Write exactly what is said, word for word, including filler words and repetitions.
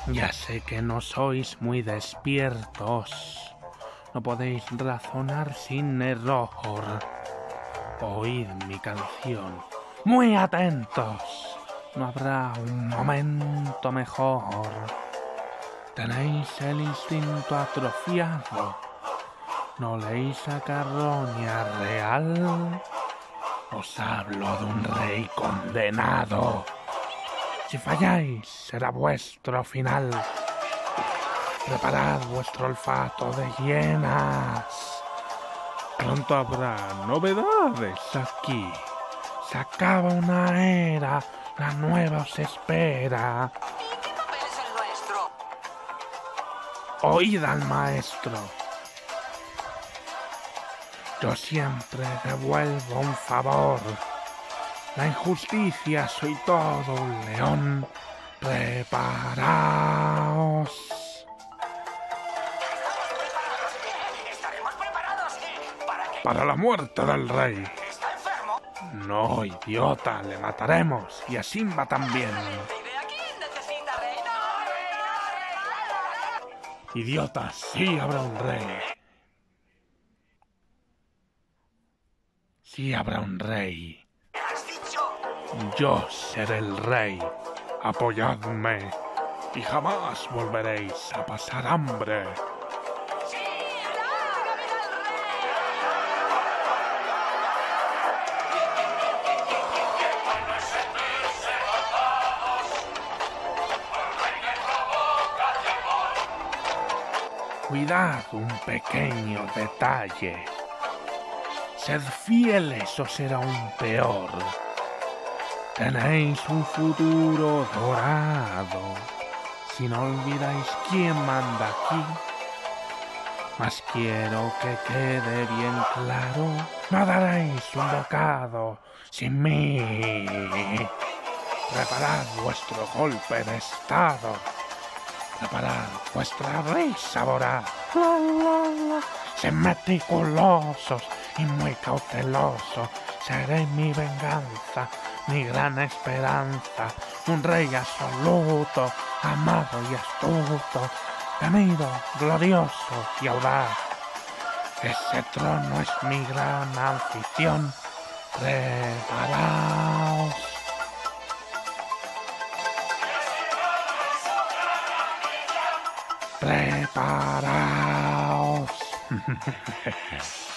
Ya sé que no sois muy despiertos. No podéis razonar sin error. Oíd mi canción. Muy atentos. No habrá un momento mejor. Tenéis el instinto atrofiado. No leéis a Carroña Real. Os hablo de un rey condenado. Si falláis, será vuestro final. Preparad vuestro olfato de hienas. Pronto habrá novedades aquí. Se acaba una era, la nueva os espera. ¿Y qué papel es el nuestro? Oíd al maestro. Yo siempre devuelvo un favor. La injusticia soy todo un león. Preparaos. ¿Estaremos preparados para qué? Para la muerte del rey. ¿Está enfermo? No, idiota, le mataremos. Y a Simba también. ¿Y de aquí necesita reino? Idiota, sí habrá un rey. Sí habrá un rey. ¿Qué has dicho? Yo seré el rey. Apoyadme. Y jamás volveréis a pasar hambre. ¡Sí! ¡Larga vida al Cuidad un pequeño detalle. Sed fieles o será aún peor. Tenéis un futuro dorado. Si no olvidáis quién manda aquí. Mas quiero que quede bien claro. No daréis un bocado sin mí. Preparad vuestro golpe de estado. Preparad vuestra risa voraz. La, la, la. Sed meticulosos y muy cautelosos. Seré mi venganza, mi gran esperanza. Un rey absoluto, amado y astuto. Temido, glorioso y audaz. Ese trono es mi gran anfitrión. Preparaos. Preparaos.